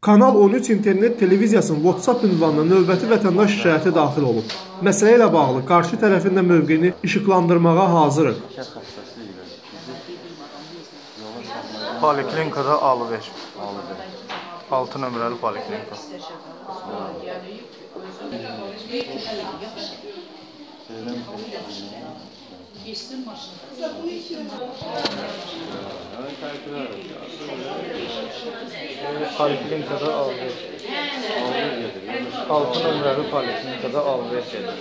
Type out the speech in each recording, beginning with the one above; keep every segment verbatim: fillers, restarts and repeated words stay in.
Kanal on üç internet televiziyasının WhatsApp ünvanına növbəti vətəndaş şikayəti daxil olub. Məsələ ilə bağlı qarşı tərəfin də mövqeyini işıqlandırmağa hazırıq. Poliklinikada alıver. altı nömrəli poliklinika. Poliklinikada alıver. altı nömrəli poliklinikada alıver gedir.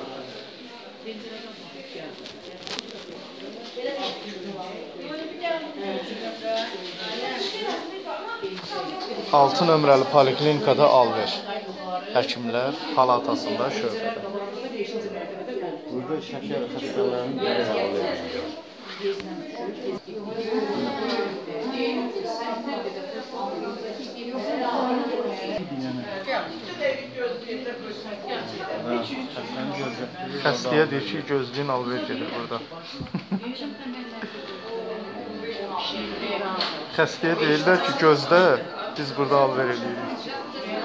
altı nömrəli poliklinikada alver. Həkimlər palatasında şöbədə. Burada şəkər xəstələrinin belə alır. Xəstəyə deyir ki, gözlüyün alver gedir burada. Xəstəyə deyirlər ki, gözlə, biz burada alver edirik.